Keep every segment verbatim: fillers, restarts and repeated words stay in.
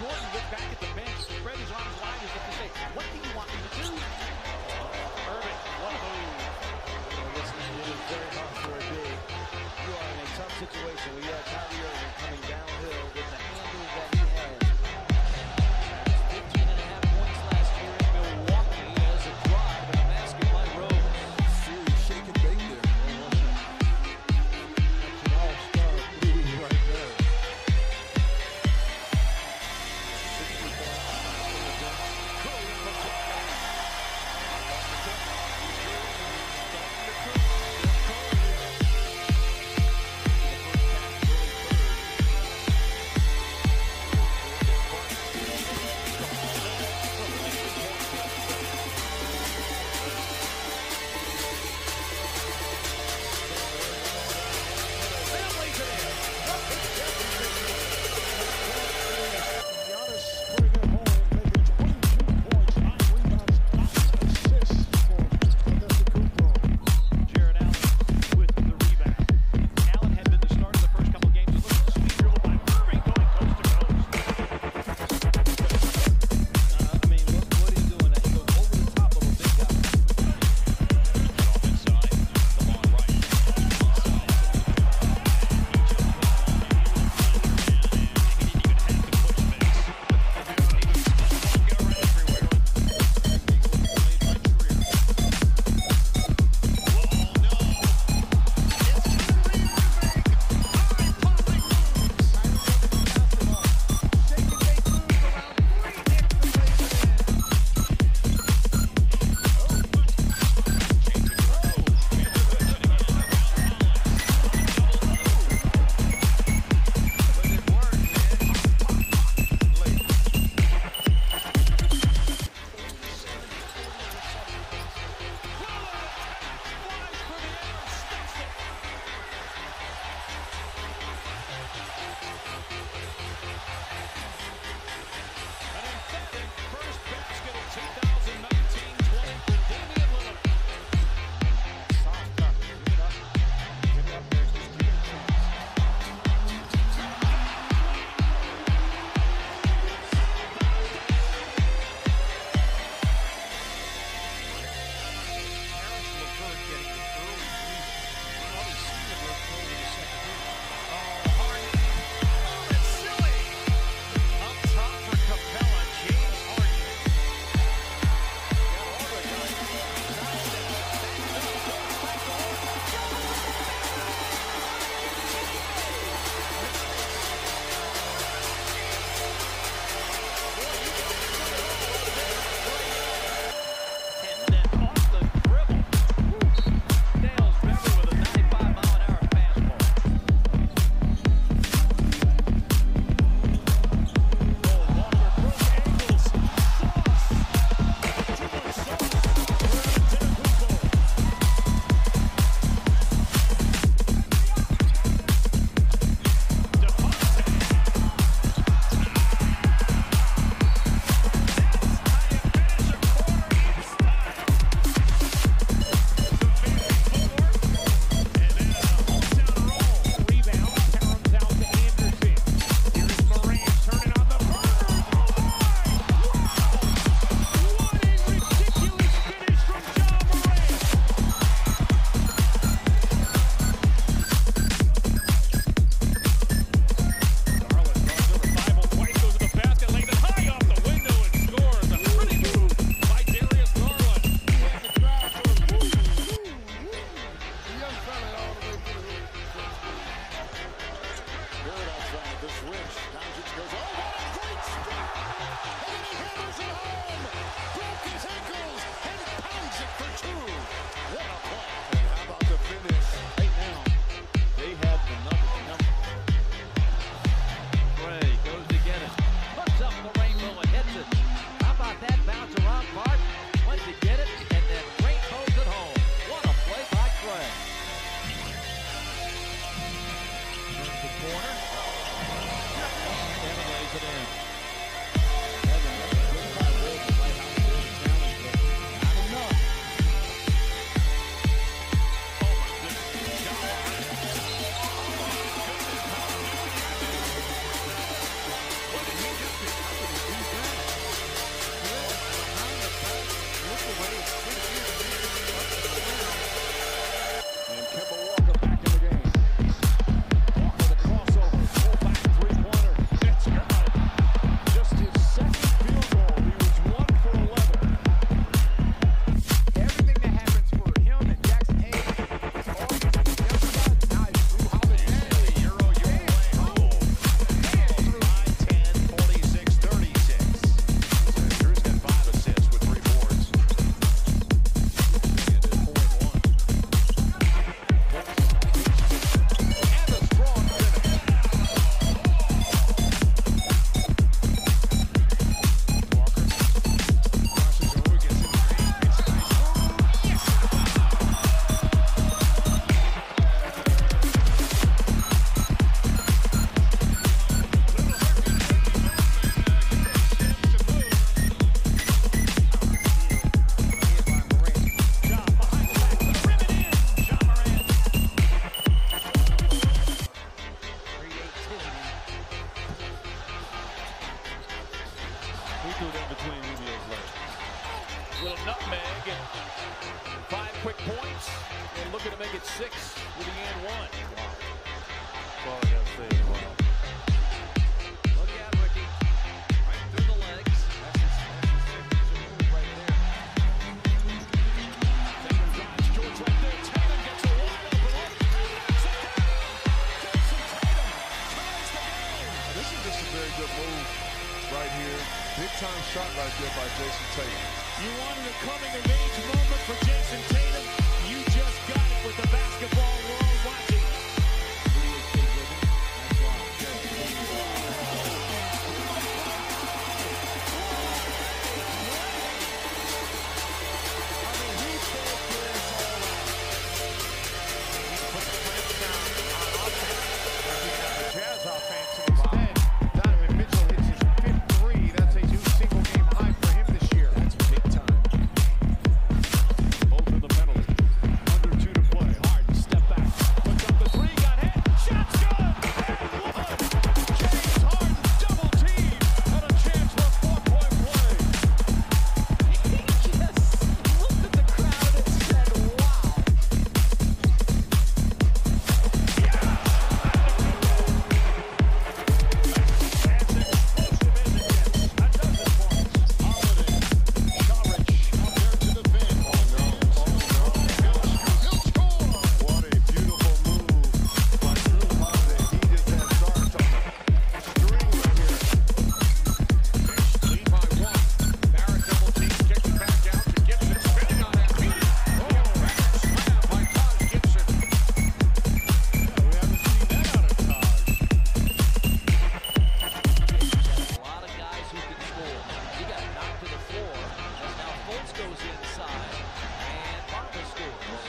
Jordan looked back at the bench, spread his arms wide as if to say, what do you want me to do? Irving, what a move. Well, listen, it is very hard for a big. You are in a tough situation when you have Kyrie Irving coming downhill with the handle that he has. fifteen and a half points last year in Milwaukee as a drive and a basket by Rose. Serious shake and bake there. That's an all-star move right there. He threw them between Rubio's legs. Little nutmeg and five quick points. And looking to make it six with the and one. Wow. That's all I got to say. Wow. Look at Ricky. Right through the legs. That's his, that's his signature move right there. Tatum drives. George right there. Tatum gets a wide open look. That's it. Jason Tatum ties the game. This is just a very good move right here. Big time shot right there by Jason Tatum. You wanted a coming of age moment for Jason Tatum. You just got it with the basketball world watching. Jazz offense instead. Donovan Mitchell hits his fifth three. That's a new single game high for him this year. That's big time. Both in the penalty. Under two to play. Harden step back. Puts up the three. Got hit. Shot's good. And one. James Harden double team. And a chance for a four-point play. He just looked at the crowd and said, wow. What a beautiful move by Drew Holiday. He just had starts on the string right here. Lead by one. Barrett double team. Kicks it back out to Gibson. Spinning on that beat. Oh, slam by Taj Gibson. We haven't seen that out of Taj. A lot of guys who can score. He got knocked to the floor as now Fultz goes inside and Barber scores.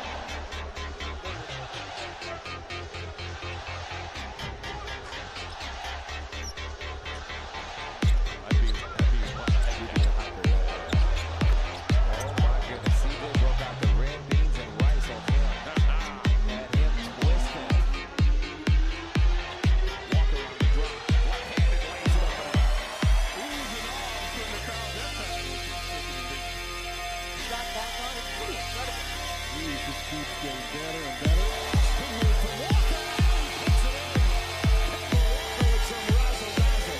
I'd be, I'd be, I'd be the hyper. Oh my goodness, C J broke out the red beans and rice on him. Had him twisted. Walker on the drop. Left-handed lays it up. Oohs and ahs from the crowd that time. Shot back on it. Pretty incredible. He just keeps getting better and better. Spin move from Walker. Puts it in. Kemba Walker with some razzle-dazzle.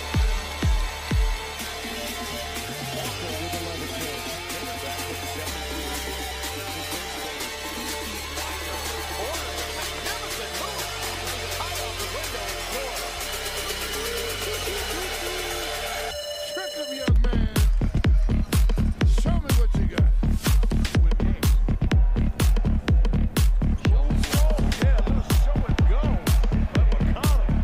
Walker with eleven kills. Take it back with seventeen. Order a magnificent move. High off the window and score. Trick him, young man. Show me what you got. Win game. Yeah, let's show and go. But McCollum.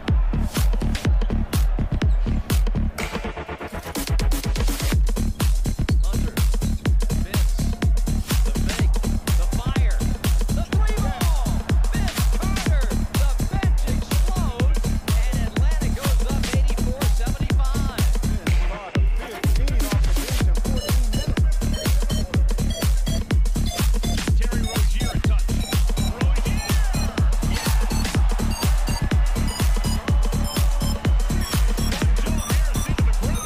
Under, Vince, the fake, the fire, the three ball, Vince Carter, the bench explodes, and Atlanta goes up eighty-four seventy-five. About a fifteen off the bench in fourteen minutes. Terry Rozier a touch. Rozier! Joe Harris into the crowd.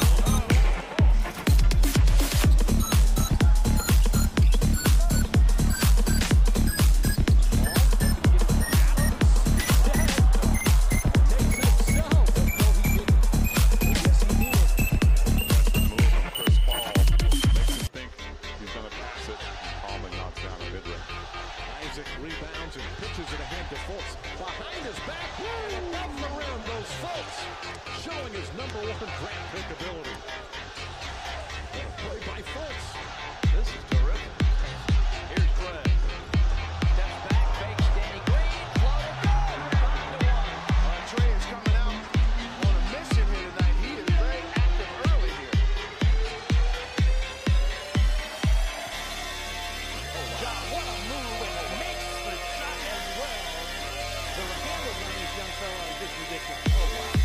Chris Paul makes him think he's going to pass it. Palmer knocks down a mid-range. Isaac rebounds and pitches it ahead to Fultz. Behind his back, above the rim goes Fultz, showing his number one draft pick ability. Play by Fultz. This is terrific. Here's Greg. Steps back, fakes Danny Green, floater, good, five to one. Uh, Trey is coming out on a mission here tonight. He is very active early here. God, what a move, and it makes the shot as well. The handles on this young fella are just ridiculous. Oh, wow.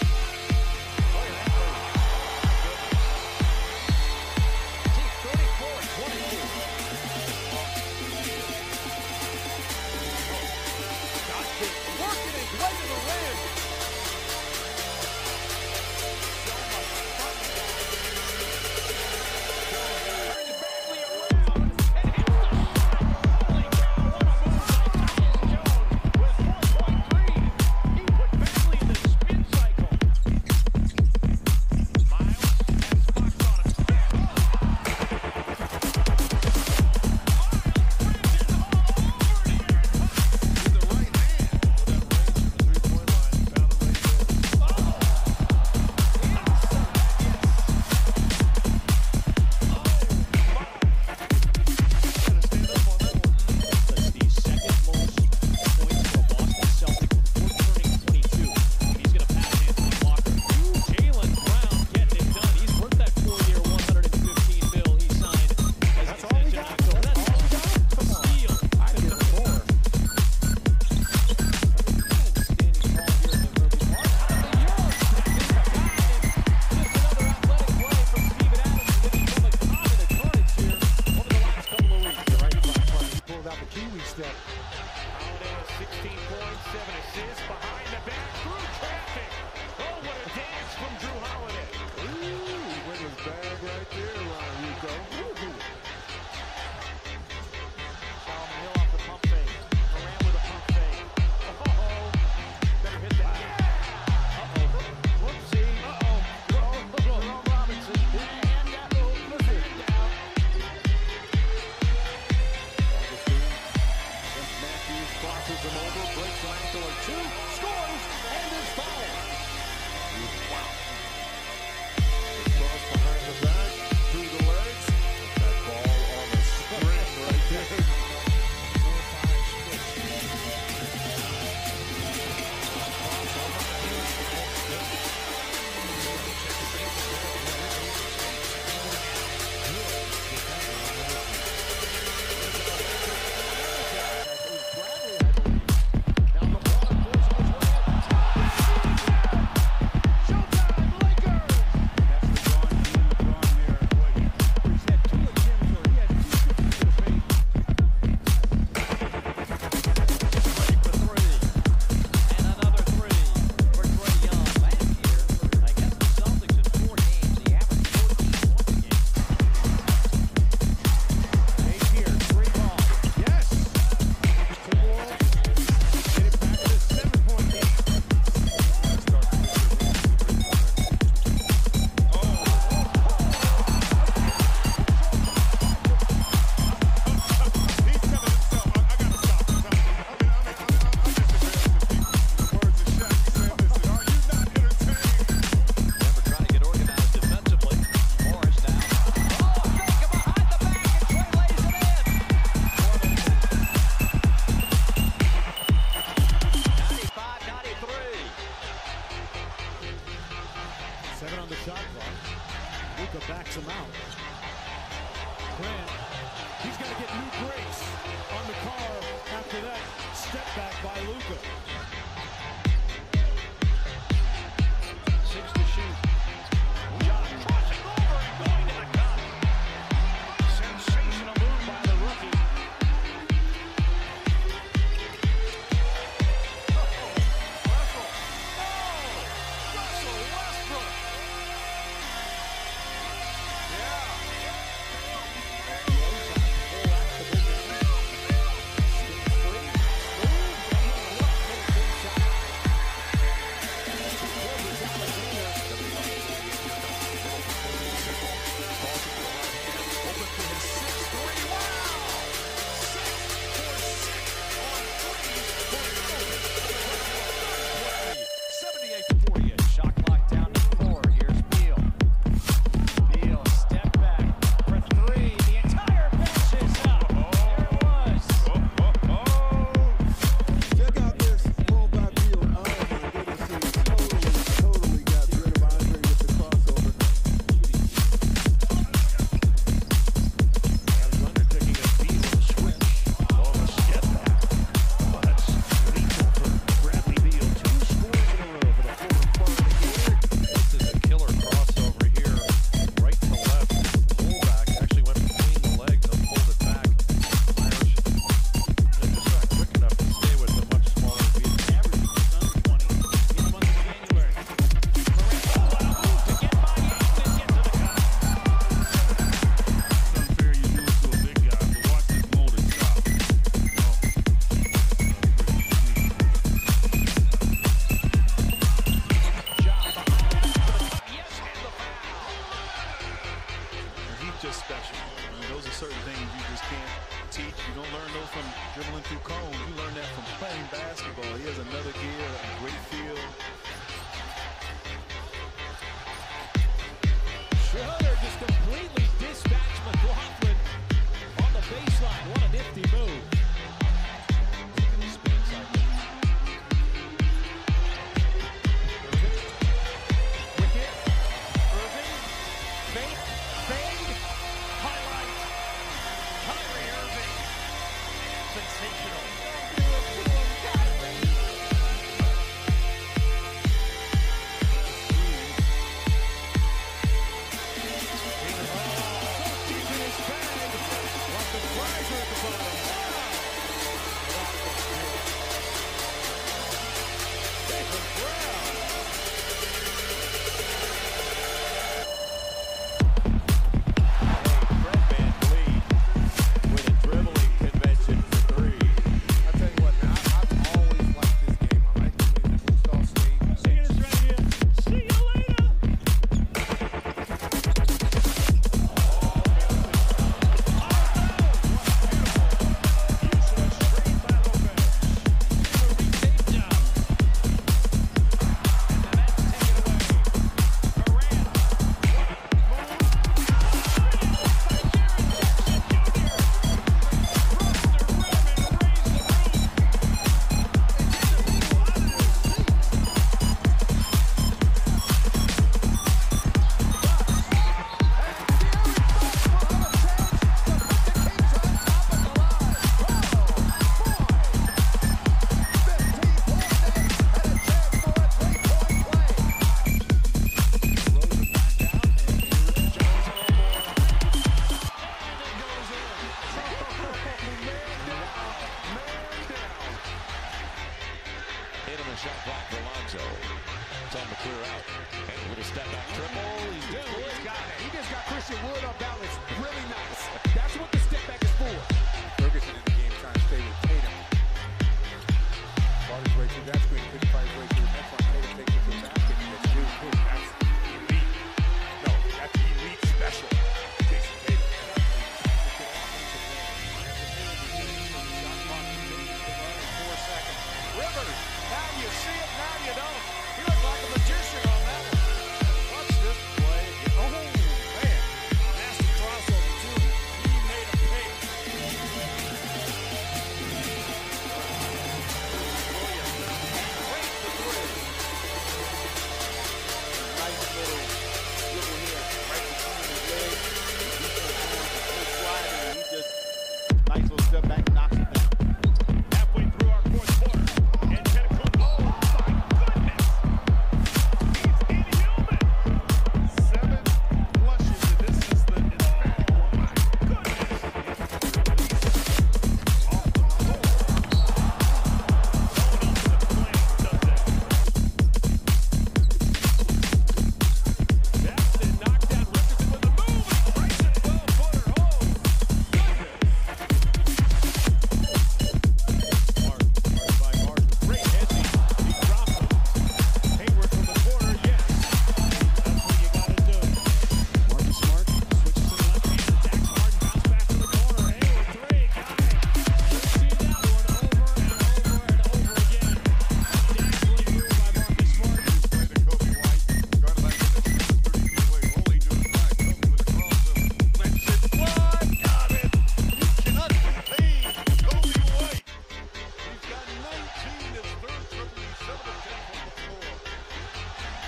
Look at that move. See, thirty-four Seven on the shot clock. Luka backs him out. Grant, he's got to get new brakes on the car after that step back by Luka. Six to shoot. John crossing over and going to the cup. Sensational move by the rookie.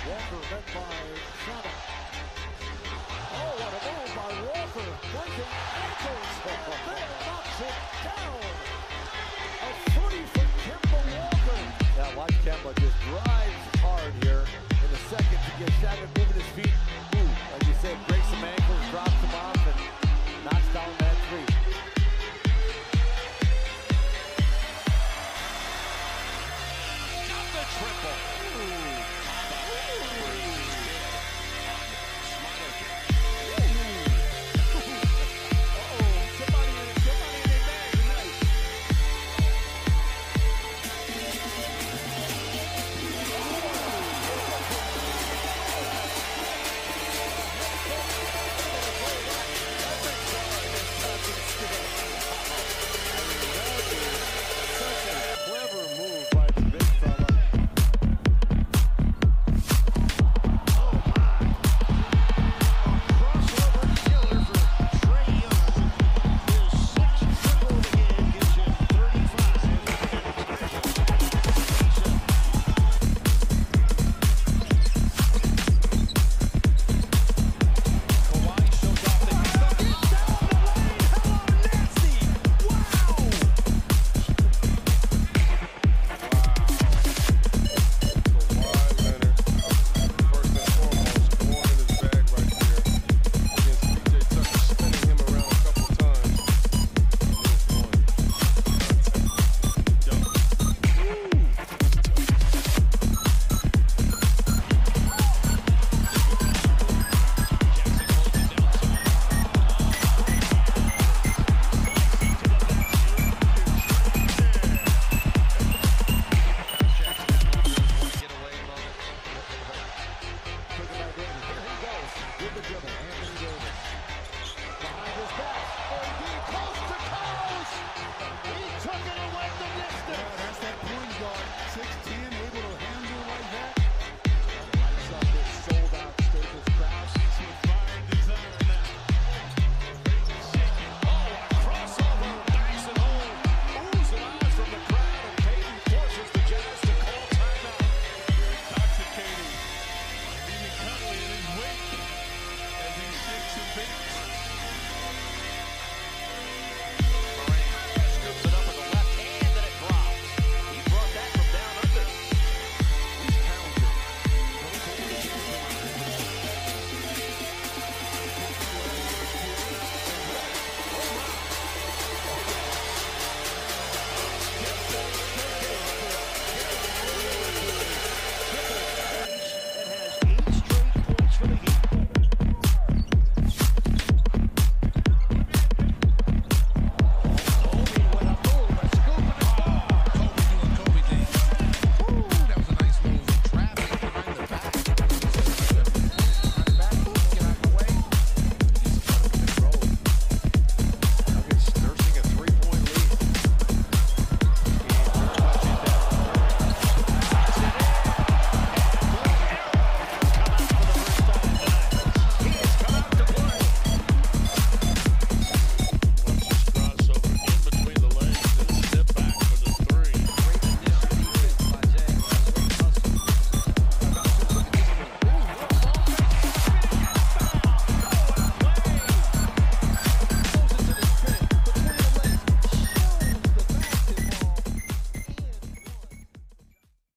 Walker met by Shannon. Oh, what a move by Walker. Breaking ankles. And then knocks it down. A three for Kemba Walker. Now watch Kemba just drives